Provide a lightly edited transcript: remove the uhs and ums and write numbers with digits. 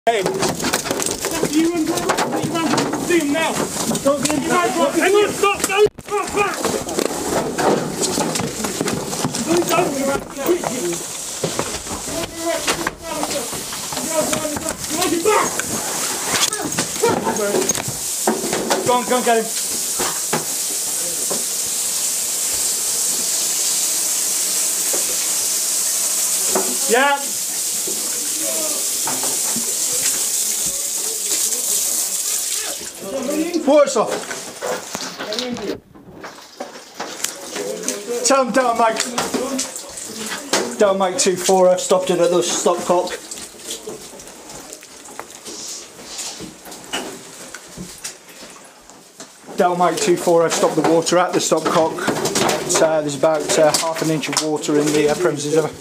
Hey. You run see him now. Hang on, stop, go! Back! Go on, get him. Yeah. Water's off. Tell him don't make 2-4. I've stopped it at the stopcock. Don't make 2-4. I've stopped the water at the stopcock. There's about half an inch of water in the premises of it.